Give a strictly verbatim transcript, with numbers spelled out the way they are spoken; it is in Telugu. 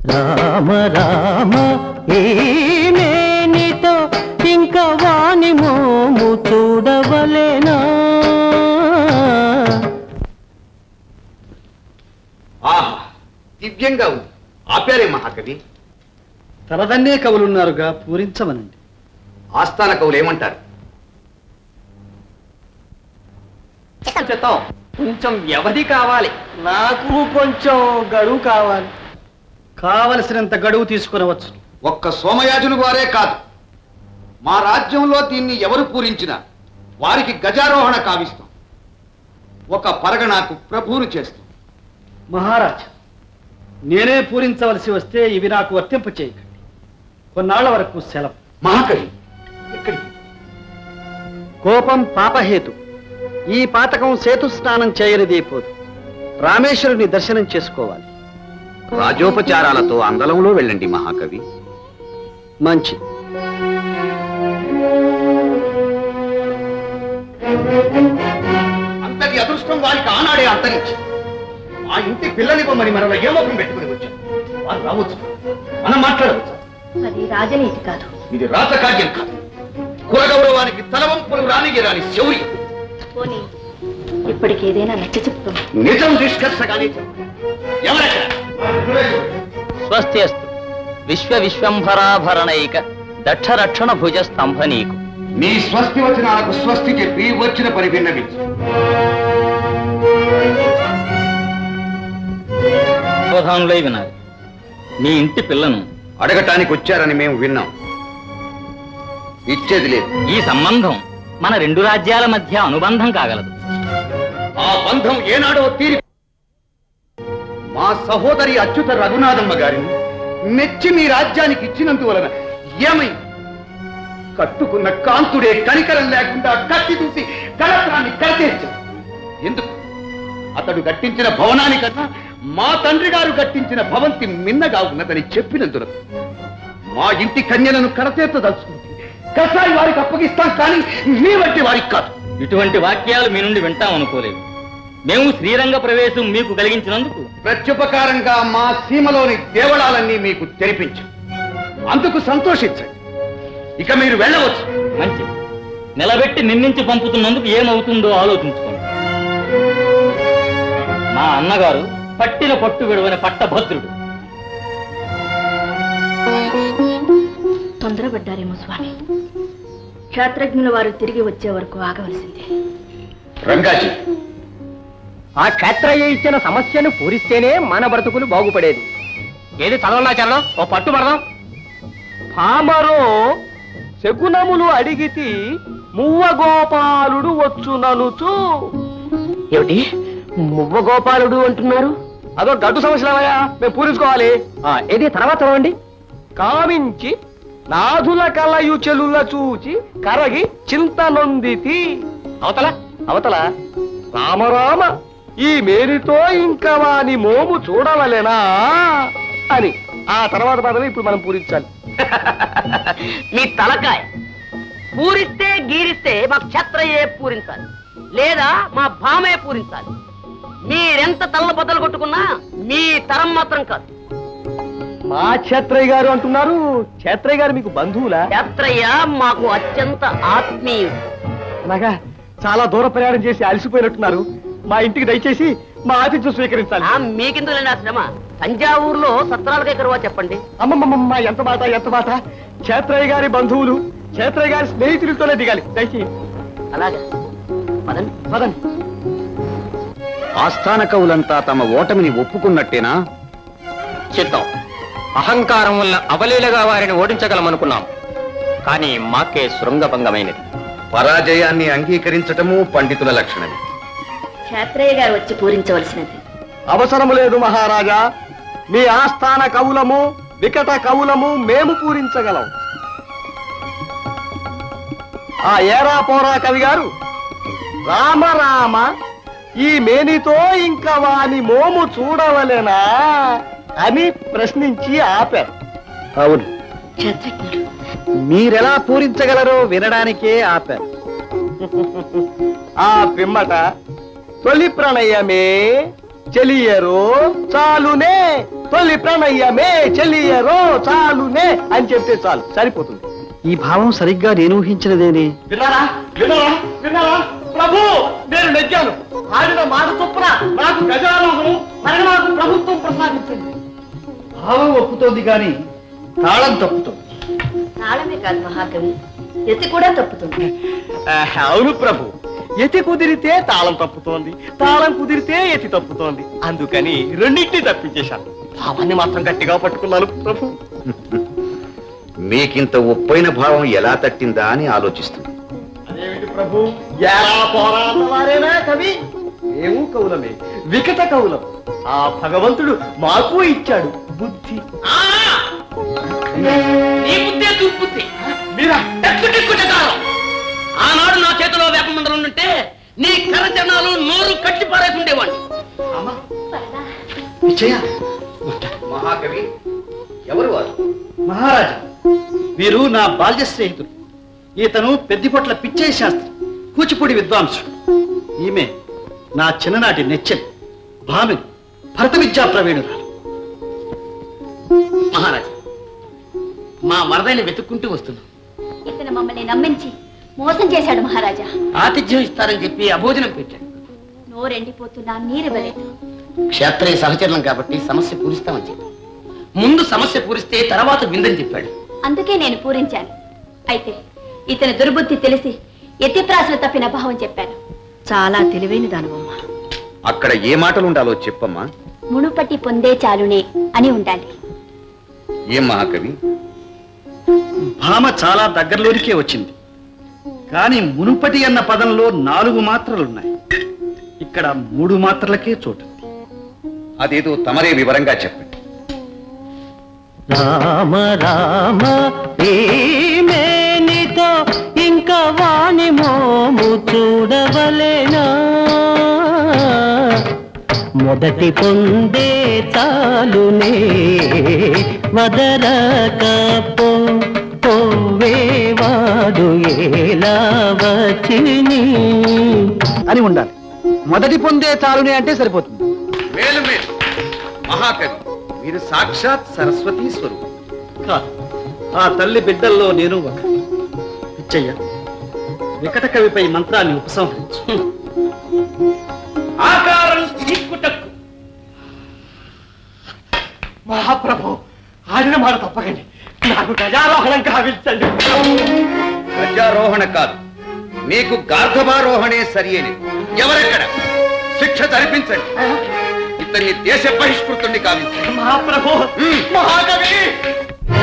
రామ రామ ఏమేనితో ఇంకా వాని మోము చూడవలేనా. ఆహా, దివ్యంగా ఉంది. ఆప్యారే మహాకవి. తలదన్నే కవులున్నారుగా, పూరించమనండి. ఆస్థాన కవులు ఏమంటారు? కొంచెం వ్యవధి కావాలి. నాకు కొంచెం గడువు కావాలి. కావలసినంత గడువు తీసుకునవచ్చు. ఒక్క సోమయాజులు వారే కాదు, మా రాజ్యంలో దీన్ని ఎవరు పూరించినా వారికి గజారోహణ కావిస్తాం. ఒక పరగణాకు ప్రభువును చేస్తాం. మహారాజ్, నేనే పూరించవలసి వస్తే ఇవి నాకు వర్తింప చేయకండి. కొన్నాళ్ల వరకు సెలవు. మహాకవి ఎక్కడికి? కోపం పాపహేతు. ఈ పాతకం సేతు స్నానం చేయనిది పోదు. రామేశ్వరుని దర్శనం చేసుకోవాలి. రాజోపచారాలతో అందలంలో వెళ్ళండి మహాకవి. మంచి. అంతటి అదృష్టం వారికి ఆనాడే అంతరించి ఆ ఇంటి పిల్లనివ్వమని మనలో ఏ ముఖం పెట్టుకుని వచ్చారు. వారు రావచ్చు, మనం మాట్లాడవచ్చు. అది రాజనీతి కాదు, ఇది రాజకార్యం కాదు. కులగౌరవానికి తలవంపులు రానిగి రాని శౌర్యం. పోనీ ఇప్పటికి ఏదైనా నచ్చ చెప్తాను. నిజం నిష్కర్షగానే ఎవరెక్కడ? స్వస్తి అస్తు. విశ్వ విశ్వంభరాభరణైక దక్ష రక్షణ భుజ స్తంభ నీకు. నీ స్వస్తి వచనాలకు స్వస్తి చెప్పి వచ్చిన పని విన్నవించు. అవధానులై వినాలి. మీ ఇంటి పిల్లను అడగటానికి వచ్చారని మేము విన్నాం. ఇచ్చేది లేదు. ఈ సంబంధం మన రెండు రాజ్యాల మధ్య అనుబంధం కాగలదు. ఆ బంధం ఏనాడో తీరి మా సహోదరి అచ్యుత రఘునాథమ్మ గారిని మెచ్చి మీ రాజ్యానికి ఇచ్చినందువలన ఏమైంది? కట్టుకున్న కాంతుడే కనికరం లేకుండా కత్తి చూసి కళత్రాన్ని కడతీర్చాడు. ఎందుకు? అతడు కట్టించిన భవనానికన్నా మా తండ్రి గారు కట్టించిన భవంతి మిన్నగా ఉన్నదని చెప్పినందులకు. మా ఇంటి కన్యలను కడతీర్చదలుచుకుంటే కసాయి వారికి అప్పగిస్తాం, కానీ మీ వంటి వారికి కాదు. ఇటువంటి వాక్యాలు మీ నుండి వింటాం అనుకోలేదు. మేము శ్రీరంగ ప్రవేశం మీకు కలిగించినందుకు ప్రత్యుపకారంగా మా సీమలోని దేవళాలన్నీ మీకు తెరిపించాం. అందుకు సంతోషించండి. ఇక మీరు వెళ్ళవచ్చు. మంచి. నిలబెట్టి నిన్నించి పంపుతున్నందుకు ఏమవుతుందో ఆలోచించుకోండి. మా అన్నగారు పట్టిన పట్టు విడవని పట్టభద్రుడు. తొందరపడ్డారేమో స్వామి. క్షేత్రజ్ఞుల వారు తిరిగి వచ్చే వరకు ఆగవలసిందే. రంగాజీ, ఆ క్షేత్రయ్య ఇచ్చిన సమస్యను పూరిస్తేనే మన బ్రతుకులు బాగుపడేది. ఏది చదవలా చరణం? ఓ పట్టు పడదాం. పామరో శకునములు అడిగితి మువ్వ గోపాలుడు వచ్చుననుచు. ఏమిటి మువ్వ గోపాలుడు అంటున్నారు? అదో గడ్డు సమస్యలవయ్యా, మేము పూరించుకోవాలి. ఏది తర్వాత చదవండి. కామించి నాథుల కలయు చెలుల చూచి కరగి చింతనొందితి. అవతల అవతల రామరామ ఈ మేరితో ఇంకా వాని మోము చూడవలేనా అని. ఆ తర్వాత పదవి ఇప్పుడు మనం పూరించాలి. మీ తలకాయ పూరిస్తే గీరిస్తే మా క్షత్రయే పూరించాలి, లేదా మా భామే పూరించాలి. మీరెంత తల్ల బద్దలు కొట్టుకున్నా మీ తరం మాత్రం కాదు. మా క్షేత్రయ్య గారు అంటున్నారు. క్షేత్రయ్య గారు మీకు బంధువులా? క్షత్రయ్య మాకు అత్యంత ఆత్మీయుడు. అలాగా, చాలా దూర ప్రయాణం చేసి అలసిపోయినట్టున్నారు. మా ఇంటికి దయచేసి మా ఆతిథ్యం స్వీకరించాలి. మీకెందుకు లేని శ్రమ? తంజావూరులో సత్రాలకు ఎక్కడవా చెప్పండి. అమ్మమ్మమ్మ, ఎంత మాట ఎంత మాట. క్షేత్రయ్య గారి బంధువులు, క్షేత్రయ్య గారి స్నేహితులతోనే దిగాలి. దయచేసి. అలాగా, పదండి పదండి. ఆస్థాన కవులంతా తమ ఓటమిని ఒప్పుకున్నట్టేనా? చిత్తం. అహంకారం వల్ల అవలీలగా వారిని ఓడించగలమనుకున్నాం, కానీ మాకే శృంగభంగమైనది. పరాజయాన్ని అంగీకరించటము పండితుల లక్షణమే. క్షేత్రయ్య గారు వచ్చి పూరించవలసినది. అవసరము లేదు మహారాజా. మీ ఆస్థాన కవులము, వికట కవులము మేము పూరించగలం. ఆ ఏరా పోరా కవి గారు రామ రామ ఈ మేనితో ఇంకా వాని మోము చూడవలేనా అని ప్రశ్నించి ఆపారు. అవును, క్షేత్రజ్ఞులు మీరెలా పూరించగలరో వినడానికే ఆపారు. ఆ పిమ్మట తొలి ప్రణయమే చెలియరో చాలునే, తొలి ప్రణయమే చెలియరో చాలునే అని చెప్తే చాలు, సరిపోతుంది. ఈ భావం సరిగ్గా నేను ఊహించినదేనే. విన్నారా విన్నారా విన్నారా ప్రభు, నేను నెగ్గాను. ఆడిన మాట చొప్పున నాకు గజారోహణం, మరి నాకు ప్రభుత్వం ప్రసాదించింది. భావం ఒప్పుతోంది గాని తాళం తప్పుతోంది. తాళమే కాదు మహాకవి, ఎత్తి కూడా తప్పుతుంది. అవును ప్రభు, ఎతి కుదిరితే తాళం తప్పుతోంది, తాళం కుదిరితే ఎతి తప్పుతోంది. అందుకని రెండింటినీ తప్పించేశాను. భావాన్ని మాత్రం గట్టిగా పట్టుకున్నాను ప్రభు. మీకింత ఒప్పైన భావం ఎలా తట్టిందా అని ఆలోచిస్తుంది. అదేమిటి ప్రభు, ఎలా పోరాటవారేనా కవి? మేము కవులమే, వికట కవులం. ఆ భగవంతుడు మాకు ఇచ్చాడు బుద్ధి. నీ బుద్ధే దుర్బుద్ధి. మీరా ఆనాడు నా చేతిలో వేపమండలం ఉంటే నీ కరచరణాలు నోరు కట్టి పారేసి ఉండేవాడిని. మహాకవి ఎవరు వారు? మహారాజా, వీరు నా బాల్య స్నేహితుడు. ఈతను పెద్దిపొట్ల పిచ్చయ్య శాస్త్రి, కూచిపూడి విద్వాంసుడు. ఈమె నా చిన్ననాటి నెచ్చెలి భామిని, భరత విద్యా ప్రవీణురాలు. మహారాజా, మా మరదైన వెతుక్కుంటూ వస్తున్నాం. ఇతను మమ్మల్ని నమ్మించి మోసం చేశాడు మహారాజా. ఆతిథ్యం ఇస్తారని చెప్పి అభోజనం పెట్టాడు. నోరెండిపోతున్నా నీరివ్వలేదు. క్షేత్రయ సహచరణం కాబట్టి సమస్య పూరిస్తామని చెప్పి ముందు సమస్య పూరిస్తే తర్వాత విందని చెప్పాడు. అందుకే నేను పూరించాను. అయితే ఇతని దుర్బుద్ధి తెలిసి ఎత్తిప్రాసులు తప్పిన భావం చెప్పాను. చాలా తెలివైన దానవమ్మ. అక్కడ ఏ మాటలు ఉండాలో చెప్పమ్మా. మునుపటి పొందే చాలునే అని ఉండాలి. ఏం మహాకవి? భామ చాలా దగ్గరలోనికే వచ్చింది, కానీ మునుపటి అన్న పదంలో నాలుగు మాత్రలున్నాయి. ఇక్కడ మూడు మాత్రలకే చోటు. అదేదో తమరే వివరంగా చెప్పండి. రామ రామ ప్రేమేనితో ఇంకా వాణి మోము చూడవలేనా, మొదటి పొందే చాలునే వదరకపో పోవేవాడు ఎలా వచ్చిని అని ఉండాలి. మొదటి పొందే చాలునే అంటే సరిపోతుంది. మేలు మేలు మహాకవి, మీరు సాక్షాత్ సరస్వతీ స్వరూపం. కాదు, ఆ తల్లి బిడ్డల్లో నేను ఒక. పిచ్చయ్య, వికట కవిపై మంత్రాన్ని ఉపసంహరించు. ఆకారం చిక్కుటక్కు. మహాప్రభు, ఆడిన మాట తప్పకండి. నాకు గజారోహణం కావించండి. గజారోహణ కాదు, మీకు గార్ధవారోహణే సరి అని. ఎవరెక్కడ? శిక్ష జరిపించండి. ఇతన్ని దేశ బహిష్కృతుణ్ణి కావించండి. మహాప్రభు,